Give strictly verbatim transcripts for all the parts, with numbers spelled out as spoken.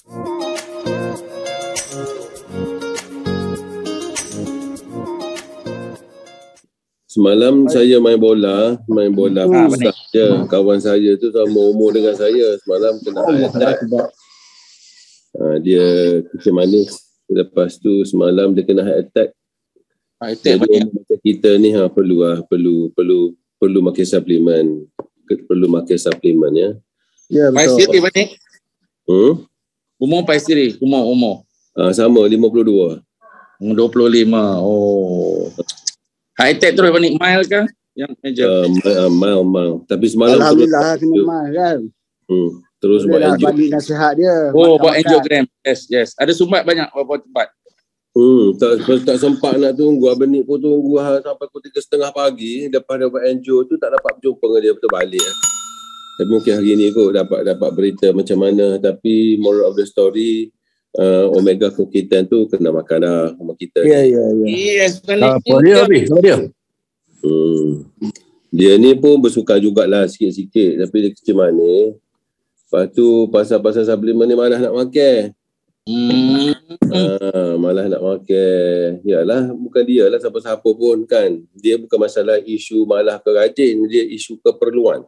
Semalam saya main bola, main bola Ha, futsal je. Kawan saya tu sama umur dengan saya. Semalam kena Allah attack. Akbar. Ha, dia kecil manis. Lepas tu semalam dia kena heart attack. Heart attack Jadi banyak. macam kita ni ha, perlu lah, perlu perlu perlu makan suplemen. Perlu makan suplemen ya. Ya, Pais betul. diri banyak. Hmm? Umur pais diri. Umur, umur. Ha, sama lima puluh dua. Umur dua puluh lima. Oh. Heart attack terus banyak mile kan? Yang major. Uh, mal, mal, mal. Tapi semalam Alhamdulillah terus, kena mas kan. hmm, terus Boleh buat lah angio. bagi nasihat dia. Oh, buat Makan-makan. angiogram. Yes, yes. Ada sumbat banyak beberapa tempat. Hmm, tak, tak sempat nak tunggu. Abang Nik pun tunggu ha, sampai pukul tiga setengah pagi. Lepas dia buat angio tu tak dapat berjumpa dengan dia betul balik. Ha. Tapi mungkin hari ni kot dapat dapat berita macam mana. Tapi moral of the story, uh, omega Q Q ten tu kena makan dah sama kita. Ya, ya, ya. Yes, Apa dia habis? Apa dia? Hmm. Dia ni pun bersuka jugalah sikit-sikit. Tapi dia kecil manis. Lepas tu pasal-pasal suplemen ni malas nak makan. Hmm. Ah, malah nak makan. Yalah, bukan dia lah siapa-siapa pun kan. Dia bukan masalah isu malah ke rajin, dia isu keperluan.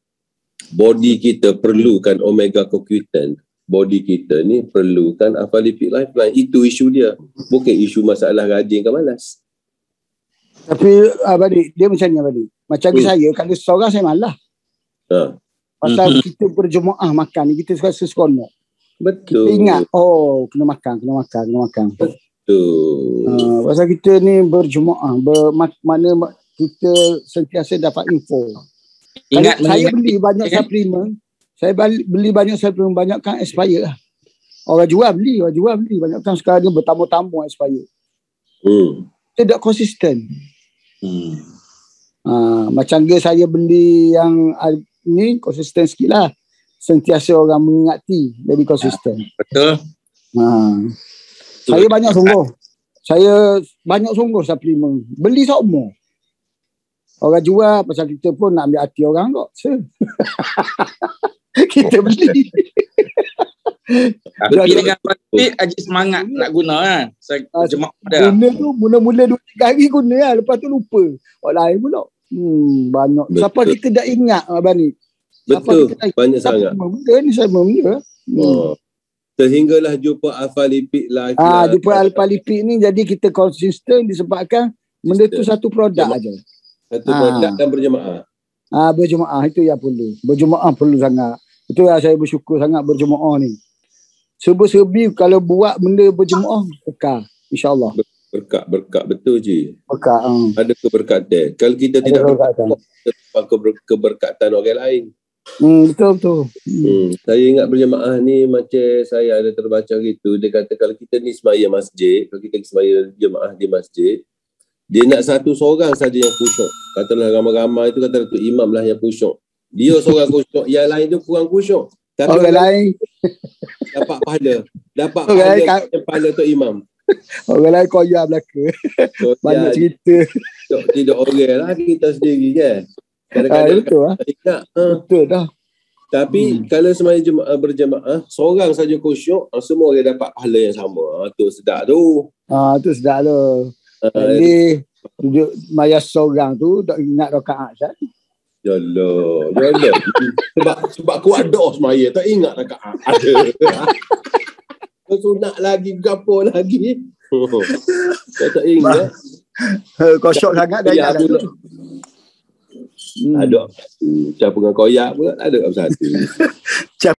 Body kita perlukan omega Q Q ten. Body kita ni perlukan Alpha Lipid Lifeline. Itu isu dia. Bukan isu masalah rajin ke malas. Tapi Abang Dik, dia macam ni Abang Dik. Macam Hmm. saya, kalau seorang saya malah. Ha, Pasal Mhm. kita berjemaah makan ni, kita suka seronok. betul. Kita ingat, oh kena makan, kena makan, kena makan. Betul. Uh, pasal kita ni berjemaah, ber, mak- mana mak- kita sentiasa dapat info. Ingat Kalau saya mengingat. beli banyak Ingat. suplemen, saya beli, beli banyak suplemen, banyak kan expire lah. Orang jual beli, orang jual beli. Banyak kan sekarang ni bertamu-tamu expire. Hmm. Kita tak konsisten. Hmm. Uh, macam dia saya beli yang uh, ni konsisten sikit lah. Sentiasa orang mengingati, jadi konsisten. Betul. Uh, saya banyak sungguh. Saya banyak sungguh suplemen. Beli semua. Orang jual pasal kita pun nak ambil hati orang kok. So, kita beli. Tapi dengan pasti Haji semangat nak guna kan. Saya Ah, jemaah dia. Guna tu mula-mula dua tiga hari guna lah. Lepas tu lupa. Orang lain pula. Hmm, banyak. Betul. Siapa kita dah ingat Abang ni. Siapa Betul. kita dah ingat. Banyak Siapa sangat. semua benda ni saya benda. Hmm. Oh. Sehinggalah jumpa Alpha Lipid Lifeline. Ah, jumpa Alpha Lipid ni jadi kita konsisten disebabkan benda tu Konsisten. satu produk Jemaah. aja. Satu Ah. produk dan berjemaah. Ah, berjemaah itu yang perlu. Berjemaah perlu sangat. Itu yang saya bersyukur sangat berjemaah ni. Serba-serbi kalau buat benda berjemaah berkah. InsyaAllah. Berkat-berkat betul je. Berkah. Um. Ada keberkatan. Kalau kita Ada tidak keberkatan. kita dapat keber- keberkatan orang lain. Hmm, betul betul. Hmm. Hmm. Saya ingat berjemaah ni macam saya ada terbaca gitu. Dia kata kalau kita ni semaya masjid, kalau kita semaya jemaah di masjid, dia nak satu seorang saja yang khusyuk. Katalah ramai-ramai itu kata tu imam lah yang khusyuk. Dia seorang khusyuk, yang lain tu kurang khusyuk. Tapi Orang lain, dapat pahala. Dapat Orang pahala lain kat- macam pahala tu imam. orang lain koyak belaka. So, Banyak ya, cerita. tidak, tidak orang lah kita sendiri kan. Ah, Kadang-kadang betul ah. tak ingat. Ha. Betul dah. Tapi hmm. kalau semaya jemaah berjemaah, seorang saja khusyuk, semua orang dapat pahala yang sama. Ha, tu sedap tu. Ah, tu sedap tu. Ha, Jadi duduk maya seorang tu tak ingat rakaat kan. Yalah, yalah. sebab sebab kuat doa semaya, tak ingat rakaat. Ada. Kau sunat lagi, gapo lagi. Kau tak ingat. Kau syok sangat dah ingat dah tu. Hmm. Ada. Macam dengan koyak pula, tak ada apa satu.